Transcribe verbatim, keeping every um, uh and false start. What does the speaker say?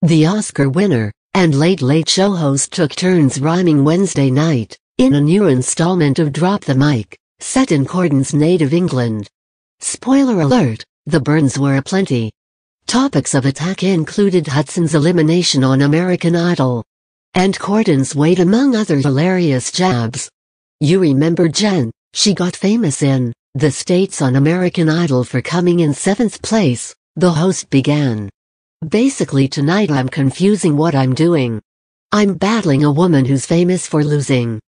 The Oscar winner and Late Late Show host took turns rhyming Wednesday night in a new installment of Drop the Mic, set in Corden's native England. Spoiler alert, the burns were aplenty. Topics of attack included Hudson's elimination on American Idol and Corden's weight, among other hilarious jabs. You remember Jen, she got famous in the States on American Idol for coming in seventh place, the host began. Basically tonight I'm confusing what I'm doing. I'm battling a woman who's famous for losing.